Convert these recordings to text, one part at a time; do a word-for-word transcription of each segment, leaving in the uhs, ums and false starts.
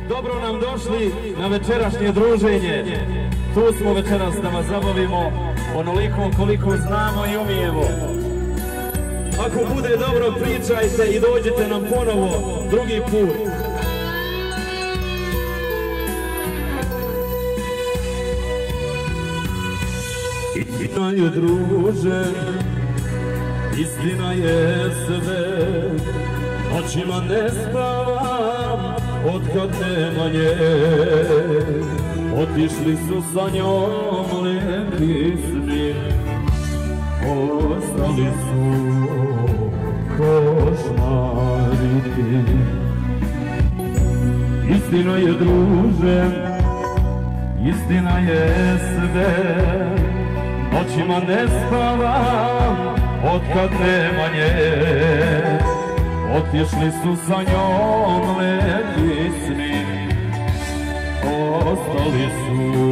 dobro nam došli na večerašnje druženje. Tu smo večeras da vas zabavimo onoliko koliko znamo i umijemo. Ako bude dobro, pričajte i dođite nam ponovo drugi put. Istina je, druže, istina je sve, noćima ne spavam otkad nema nje. Otišli su sa njom lepi sni, ostali su košmari ti. Istina je, druže, istina je sve, noćima ne spavam otkad nema nje. Otišli su sa njom lepi sni, ostali su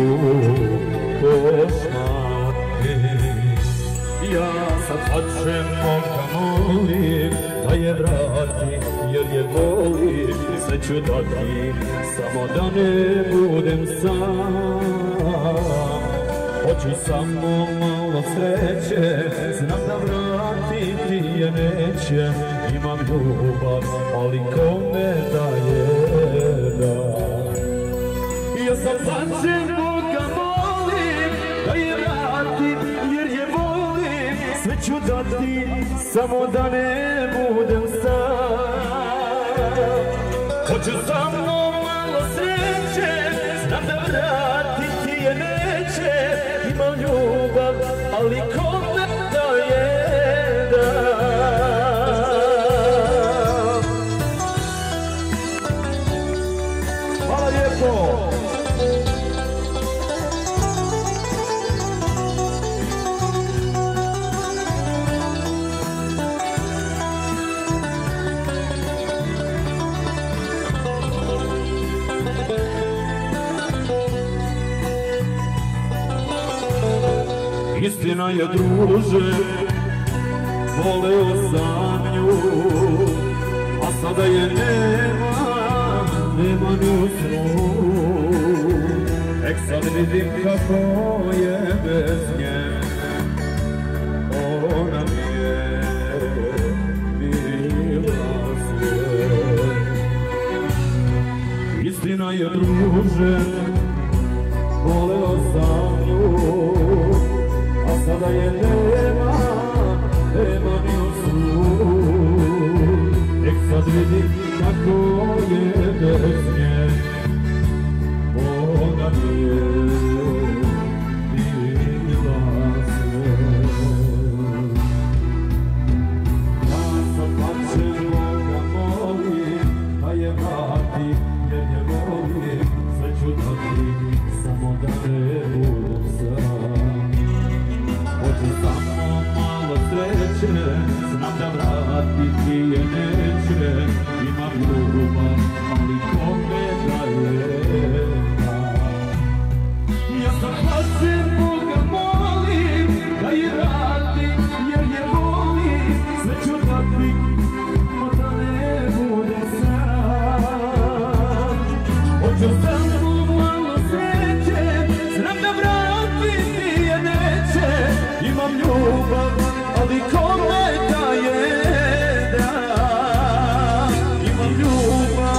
košmari. Ja sad plačem, Boga molim da je vrati, jer je volim, sve ću dati, samo da ne budem sam. Hoću samo malo sreće, znam da vratiti je neće. Imam ljubav, ali kome da je da. Ja sam plačem, Boga molim da je vratim, jer je volim, sve ću dati, samo da ne budem sam. Hoću samo malo sreće, znam da vratiti je neće. Imam ljubav, ali kome da je da. Hvala lijepo. Istina je, druže, voleo sam nju, a sada je nema, nema ni u snu. Ek sad vidim kako je bez nje, ona mi je bila sve. Istina je, druže, voleo sam nju, a sada je nema, nema ni u snu. Nek sad vidim kako je bez nje, ona mi je bila sve. Ja sad plačem, Boga molim da je vrati, jer je volim, sve ću dati, samo da ne budem sam. Hoću samo malo sreće, znam da vratiti je neće. Imam ljubav, ali kome da je da. Ja sam plačem, Boga molim da je vrati, jer je volim, sve ću dati, ma da ne budem sam. Hoću samo malo sreće, znam da vratiti je neće. Imam ljubav, ali kome da je da. Imam ljubav,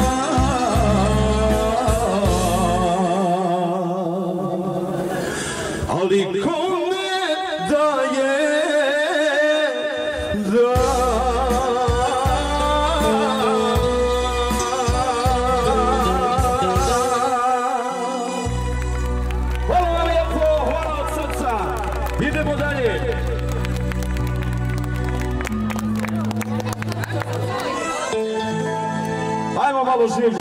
ali kome da je da. Hvala vam lijepo, hvala od srca. Idemo dalje. Ajmo malo življe.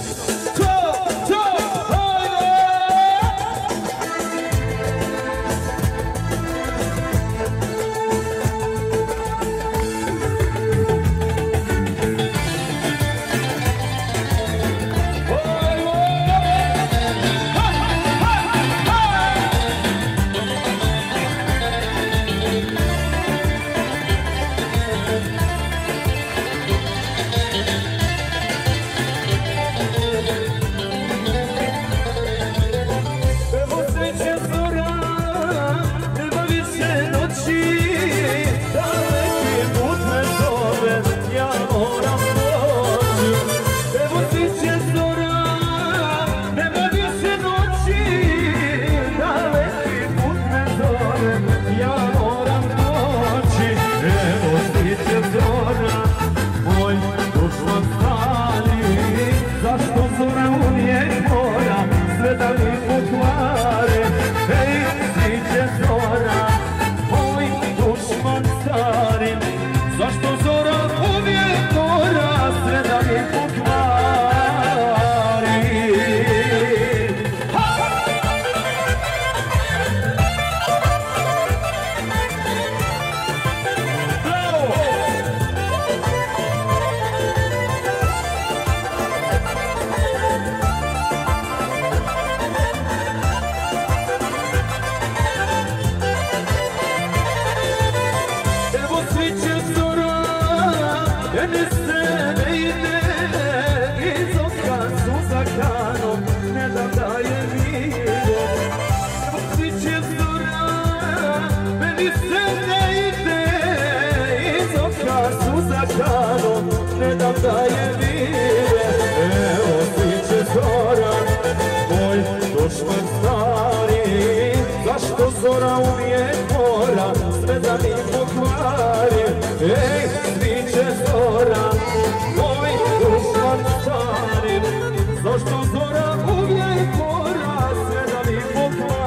ja moram doći, evo stiče zora, moj dušman stari, zašto zora uvijek mora, sve da mi pokvare, ej, stiče zora, moj dušman stari, zašto zora uvijek mora, sve da mi pokvari. Ne dam da je vide, evo stiče zora, moj dušman stari, zašto zora uvijek mora, sve da mi pokvari, ej, stiče zora, moj dušman stari, zašto zora uvijek mora, sve da mi pokvari.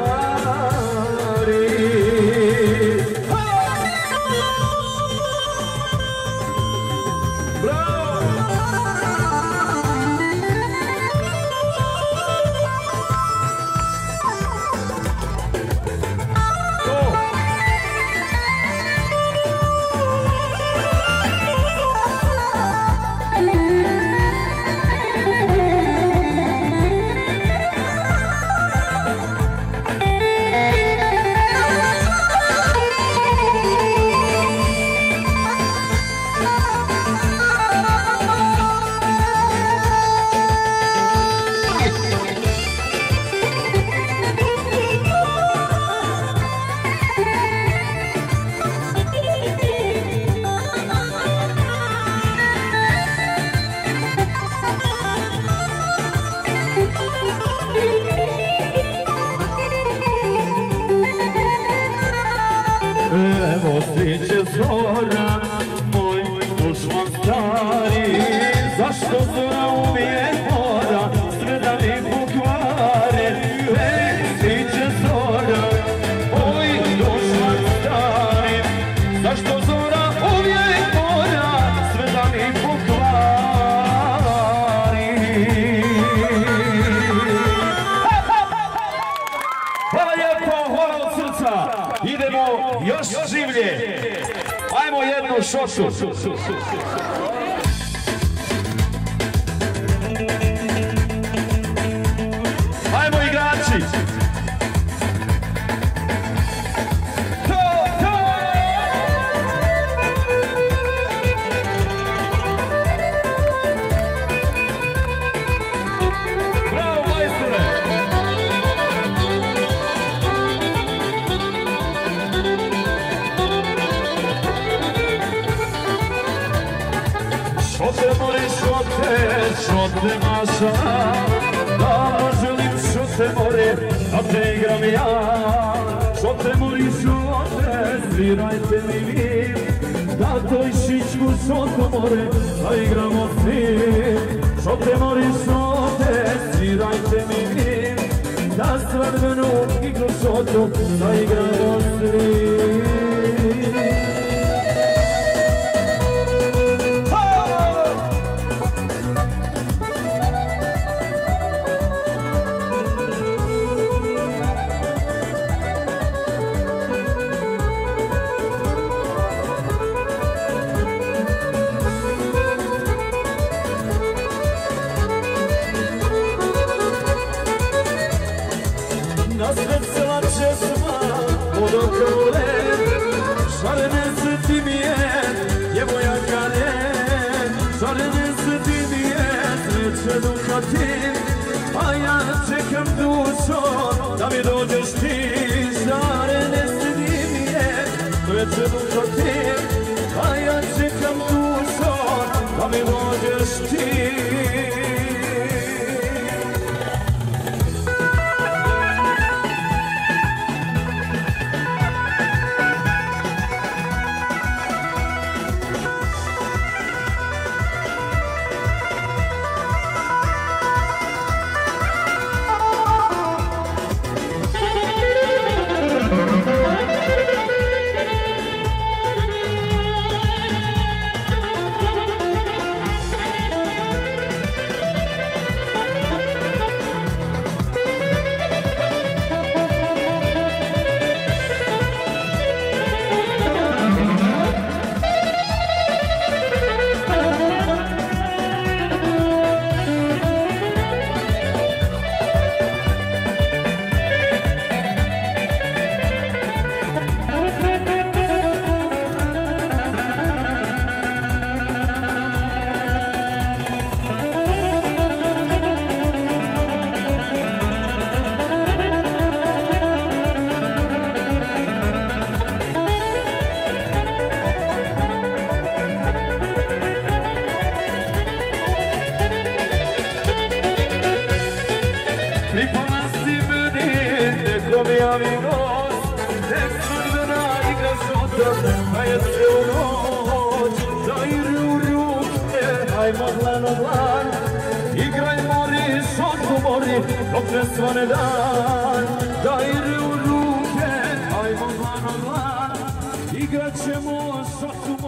Evo stiče zora, moj dušman stari, zašto zora uvijek mora, sve da mi pokvare, ej, stiče zora, moj dušman stari, zašto zora uvijek mora, sve da mi pokvari. Hvala lijepo, hvala od srca. Idemo još življe. Ajmo jednu šotu. Ajmo igrači. Šote mori, šote, šote maša, davno želim šote more, da te igram ja. Šote mori, šote, svirajte mi vi, da toj šičku šoto more, da igramo svi. Šote mori, šote, svirajte mi vi, da svadbenu igru šotu, da igramo svi. Nasrcela česma, odokole, šarene se ti mi je, djevojaka ne, šarene se ti mi je, sreće duha ti, a ja čekam dušo, da mi dođeš ti, šarene se ti mi je, sreće duha ti, a ja čekam dušo, da mi dođeš ti. dor, hai ți u noć, daj u ruke, aj moglan odlan, igraj mori, šotku mori, dok ne svane dan, daj u ruke, aj moglan odlan, igrat ćemo šotku